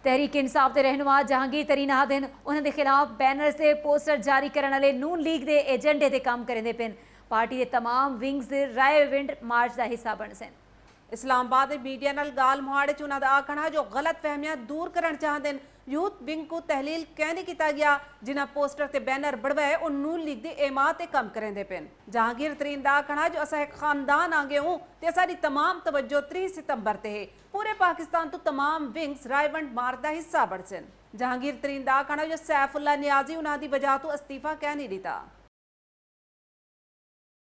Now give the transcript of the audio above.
तहरीक इंसाफ के रहनुमा जहांगीर तरीन आखदे उन्होंने खिलाफ बैनर से पोस्टर जारी करने वाले नून लीग के एजेंडे से काम करेंदे पिन। पार्टी के तमाम विंग्स राय विंड मार्च का हिस्सा बन सन। इस्लामाबाद मीडिया नाल गाल मुहाड़े च उन्होंने आखना जो गलत फहमियां दूर करना चाहते हैं। यूथ विंग को तहलील कहने किया गया जिन्हें पोस्टर ते बैनर बढ़वाए और नून लीग की एमात ते कम करेंदे पिन। जहांगीर तरीन का आखना जो असा एक खानदान आगे हूँ तो सारी तमाम तवज्जो 30 सितंबर ते है। पूरे पाकिस्तान तो तमाम विंग्स रायवंड मार्च का हिस्सा बन सन। जहांगीर तरीन का आखना जो सैफुल्ला नियाजी उन्होंने वजह तो अस्तीफा कह नहीं दिता।